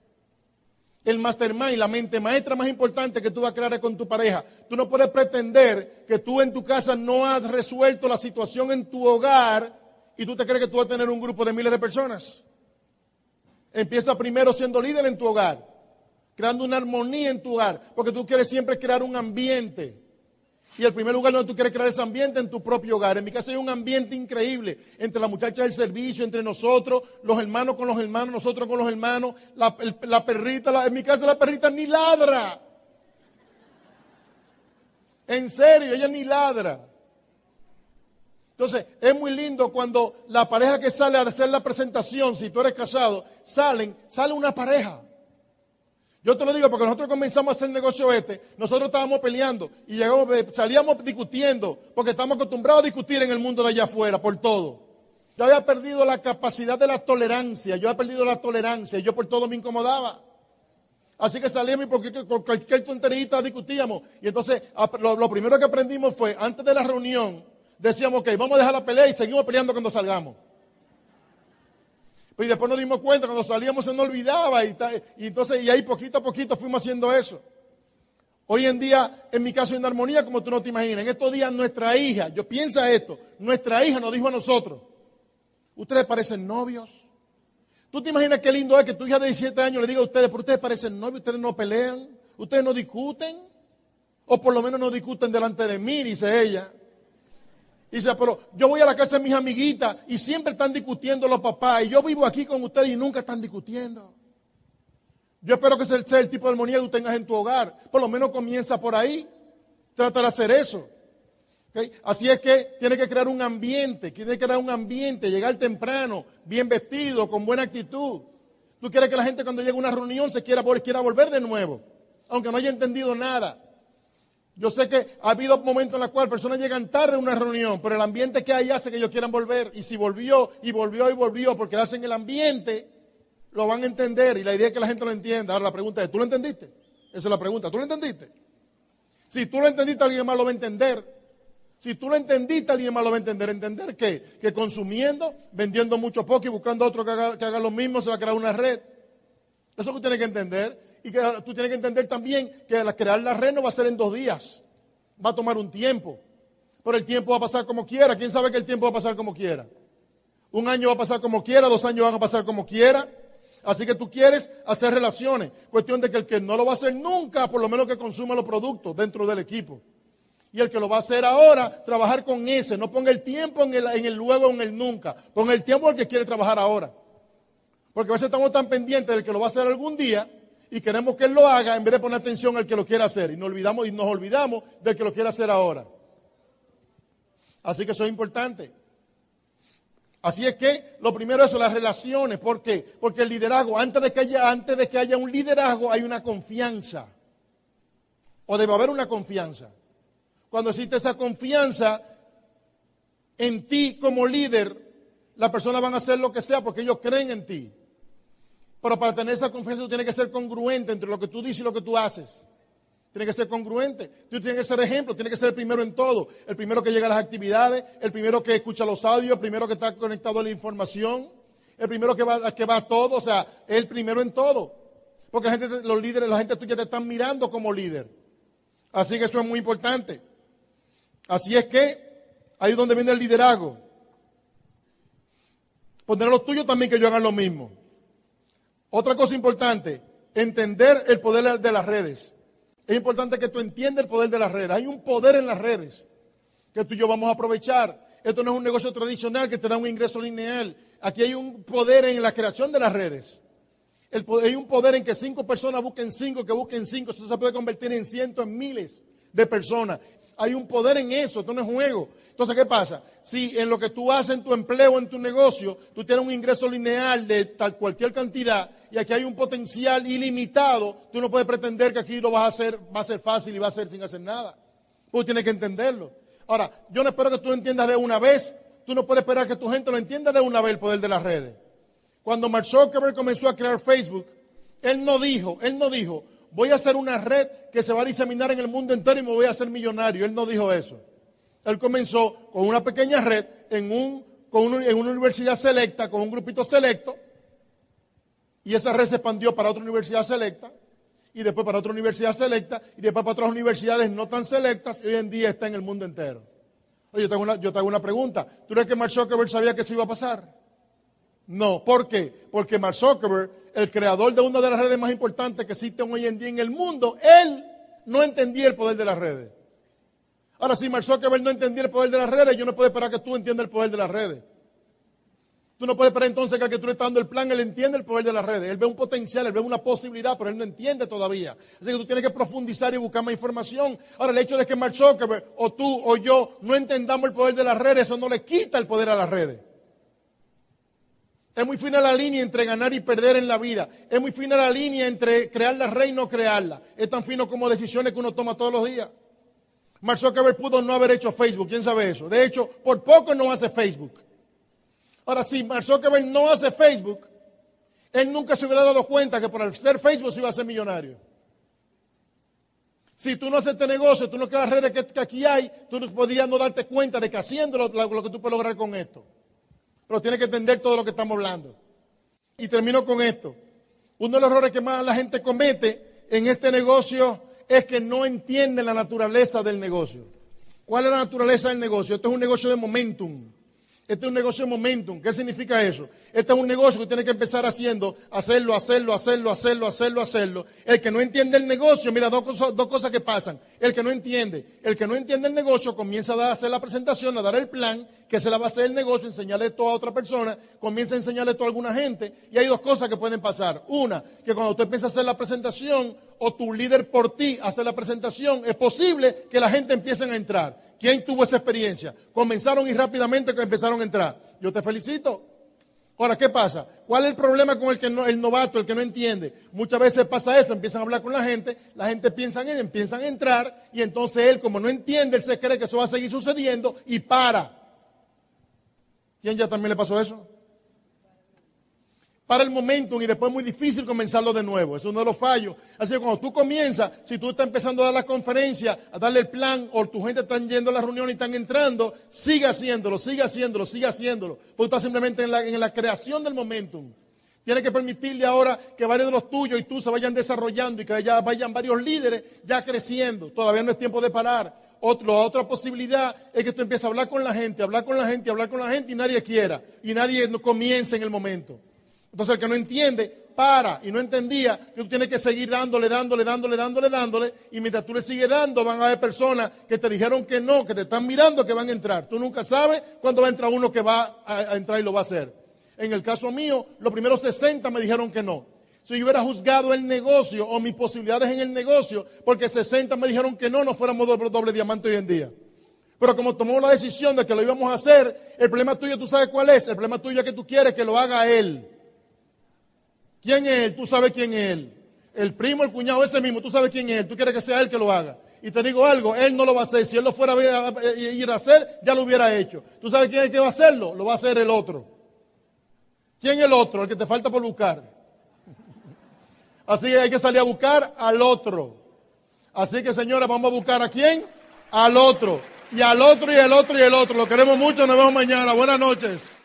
El mastermind, la mente maestra más importante que tú vas a crear es con tu pareja. Tú no puedes pretender que tú en tu casa no has resuelto la situación en tu hogar y tú te crees que tú vas a tener un grupo de miles de personas. Empieza primero siendo líder en tu hogar, creando una armonía en tu hogar, porque tú quieres siempre crear un ambiente. Y el primer lugar donde tú quieres crear ese ambiente en tu propio hogar. En mi casa hay un ambiente increíble entre las muchachas del servicio, entre nosotros, los hermanos con los hermanos, nosotros con los hermanos, la perrita, en mi casa la perrita ni ladra. En serio, ella ni ladra. Entonces, es muy lindo cuando la pareja que sale a hacer la presentación, si tú eres casado, sale una pareja. Yo te lo digo porque nosotros comenzamos a hacer el negocio nosotros estábamos peleando y salíamos discutiendo, porque estamos acostumbrados a discutir en el mundo de allá afuera por todo. Yo había perdido la capacidad de la tolerancia, y yo por todo me incomodaba. Así que salíamos porque con cualquier tonterita discutíamos. Y entonces lo primero que aprendimos fue, antes de la reunión, decíamos, ok, vamos a dejar la pelea y seguimos peleando cuando salgamos. Pero después nos dimos cuenta, cuando salíamos se nos olvidaba y entonces ahí poquito a poquito fuimos haciendo eso. Hoy en día, en mi caso, hay una armonía como tú no te imaginas. En estos días nuestra hija, yo piensa esto, nuestra hija nos dijo a nosotros, ustedes parecen novios. ¿Tú te imaginas qué lindo es que tu hija de 17 años le diga a ustedes, pero ustedes parecen novios, ustedes no pelean, ustedes no discuten? O por lo menos no discuten delante de mí, dice ella. Dice, pero yo voy a la casa de mis amiguitas y siempre están discutiendo los papás. Y yo vivo aquí con ustedes y nunca están discutiendo. Yo espero que ese sea el tipo de armonía que tú tengas en tu hogar. Por lo menos comienza por ahí. Trata de hacer eso. ¿Okay? Así es que tiene que crear un ambiente. Llegar temprano, bien vestido, con buena actitud. Tú quieres que la gente cuando llegue a una reunión se quiera volver de nuevo. Aunque no haya entendido nada. Yo sé que ha habido momentos en los cuales personas llegan tarde a una reunión, pero el ambiente que hay hace que ellos quieran volver. Y si volvió, porque hacen el ambiente, lo van a entender. Y la idea es que la gente lo entienda. Ahora la pregunta es, ¿tú lo entendiste? Esa es la pregunta, ¿tú lo entendiste? Si tú lo entendiste, alguien más lo va a entender. Si tú lo entendiste, alguien más lo va a entender. ¿Entender qué? Que consumiendo, vendiendo mucho poco y buscando a otro que haga lo mismo, se va a crear una red. Eso es lo que tú tienes que entender. Y que tú tienes que entender también que crear la red no va a ser en 2 días. Va a tomar un tiempo. Pero el tiempo va a pasar como quiera. ¿Quién sabe que el tiempo va a pasar como quiera? 1 año va a pasar como quiera, 2 años van a pasar como quiera. Así que tú quieres hacer relaciones. Cuestión de que el que no lo va a hacer nunca, por lo menos que consuma los productos dentro del equipo. Y el que lo va a hacer ahora, trabajar con ese. No ponga el tiempo en el luego o en el nunca. Ponga el tiempo en el que quiere trabajar ahora. Porque a veces estamos tan pendientes del que lo va a hacer algún día y queremos que él lo haga en vez de poner atención al que lo quiere hacer. Y nos olvidamos del que lo quiere hacer ahora. Así que eso es importante. Así es que lo primero es las relaciones. ¿Por qué? Porque el liderazgo, antes de que haya un liderazgo, hay una confianza. O debe haber una confianza. Cuando existe esa confianza en ti como líder, las personas van a hacer lo que sea porque ellos creen en ti. Pero para tener esa confianza tú tienes que ser congruente entre lo que tú dices y lo que tú haces. Tienes que ser congruente. Tú tienes que ser ejemplo, tienes que ser el primero en todo. El primero que llega a las actividades, el primero que escucha los audios, el primero que está conectado a la información, el primero que va a todo, o sea, el primero en todo. Porque los líderes, la gente tuya te están mirando como líder. Así que eso es muy importante. Así es que ahí es donde viene el liderazgo. Poner a los tuyos también que ellos hagan lo mismo. Otra cosa importante, entender el poder de las redes. Es importante que tú entiendas el poder de las redes. Hay un poder en las redes que tú y yo vamos a aprovechar. Esto no es un negocio tradicional que te da un ingreso lineal. Aquí hay un poder en la creación de las redes. Hay un poder en que 5 personas busquen 5, que busquen 5. Eso se puede convertir en cientos, en miles de personas. Hay un poder en eso, esto no es juego. Entonces, ¿qué pasa? Si en lo que tú haces en tu empleo, en tu negocio, tú tienes un ingreso lineal de cualquier cantidad y aquí hay un potencial ilimitado, tú no puedes pretender que aquí lo va a ser fácil y va a ser sin hacer nada. Tú tienes que entenderlo. Ahora, yo no espero que tú lo entiendas de una vez. Tú no puedes esperar que tu gente lo entienda de una vez el poder de las redes. Cuando Mark Zuckerberg comenzó a crear Facebook, él no dijo, voy a hacer una red que se va a diseminar en el mundo entero y me voy a hacer millonario. Él no dijo eso. Él comenzó con una pequeña red en una universidad selecta, con un grupito selecto, y esa red se expandió para otra universidad selecta, y después para otra universidad selecta, y después para otras universidades no tan selectas, y hoy en día está en el mundo entero. Oye, yo te hago una pregunta. ¿Tú crees que Mark Zuckerberg sabía que eso iba a pasar? No. ¿Por qué? Porque Mark Zuckerberg, el creador de una de las redes más importantes que existen hoy en día en el mundo, él no entendía el poder de las redes. Ahora, si Mark Zuckerberg no entendía el poder de las redes, yo no puedo esperar que tú entiendas el poder de las redes. Tú no puedes esperar entonces que al que tú le estás dando el plan, él entiende el poder de las redes. Él ve un potencial, él ve una posibilidad, pero él no entiende todavía. Así que tú tienes que profundizar y buscar más información. Ahora, el hecho de que Mark Zuckerberg, o tú, o yo, no entendamos el poder de las redes, eso no le quita el poder a las redes. Es muy fina la línea entre ganar y perder en la vida. Es muy fina la línea entre crear la red y no crearla. Es tan fino como decisiones que uno toma todos los días. Mark Zuckerberg pudo no haber hecho Facebook, ¿quién sabe eso? De hecho, por poco no hace Facebook. Ahora, si Mark Zuckerberg no hace Facebook, él nunca se hubiera dado cuenta que por hacer Facebook se iba a hacer millonario. Si tú no haces este negocio, tú no creas las redes que aquí hay, tú no podrías no darte cuenta de que haciendo lo que tú puedes lograr con esto. Pero tienes que entender todo lo que estamos hablando. Y termino con esto. Uno de los errores que más la gente comete en este negocio es que no entiende la naturaleza del negocio. ¿Cuál es la naturaleza del negocio? Esto es un negocio de momentum. Este es un negocio de momentum. ¿Qué significa eso? Este es un negocio que tiene que empezar hacerlo. El que no entiende el negocio, mira, dos cosas que pasan. El que no entiende el negocio comienza a hacer la presentación, a dar el plan, que se la va a hacer el negocio, enseñarle todo a otra persona, comienza a enseñarle todo a alguna gente, y hay dos cosas que pueden pasar. Una, que cuando tú empiezas a hacer la presentación, o tu líder por ti hace la presentación, es posible que la gente empiece a entrar. ¿Quién tuvo esa experiencia? Comenzaron y rápidamente empezaron a entrar. Yo te felicito. Ahora, ¿qué pasa? ¿Cuál es el problema con el novato, el que no entiende? Muchas veces pasa eso, empiezan a hablar con la gente piensan a entrar, y entonces él, como no entiende, él se cree que eso va a seguir sucediendo y para. ¿Quién ya también le pasó eso? Para el momentum y después es muy difícil comenzarlo de nuevo. Es uno de los fallos. Así que cuando tú comienzas, si tú estás empezando a dar la conferencia, a darle el plan, o tu gente está yendo a la reunión y están entrando, sigue haciéndolo. Porque tú estás simplemente en la creación del momentum. Tienes que permitirle ahora que varios de los tuyos y tú se vayan desarrollando y que ya vayan varios líderes ya creciendo. Todavía no es tiempo de parar. Otra posibilidad es que tú empieces a hablar con la gente y nadie quiera. Y nadie comience en el momento. Entonces el que no entiende, para, y no entendía que tú tienes que seguir dándole, y mientras tú le sigues dando, van a haber personas que te dijeron que no, que te están mirando, que van a entrar. Tú nunca sabes cuándo va a entrar uno que va a entrar y lo va a hacer. En el caso mío, los primeros 60 me dijeron que no. Si yo hubiera juzgado el negocio o mis posibilidades en el negocio, porque 60 me dijeron que no fuéramos doble diamante hoy en día. Pero como tomamos la decisión de que lo íbamos a hacer, el problema tuyo, ¿tú sabes cuál es? El problema tuyo es que tú quieres que lo haga él. ¿Quién es él? Tú sabes quién es él. El primo, el cuñado, ese mismo, tú sabes quién es él. Tú quieres que sea él que lo haga. Y te digo algo, él no lo va a hacer. Si él lo fuera a ir a hacer, ya lo hubiera hecho. ¿Tú sabes quién es el que va a hacerlo? Lo va a hacer el otro. ¿Quién es el otro? El que te falta por buscar. Así que hay que salir a buscar al otro. Así que, señora, vamos a buscar ¿a quién? Al otro. Y al otro, y al otro, y al otro. Lo queremos mucho, nos vemos mañana. Buenas noches.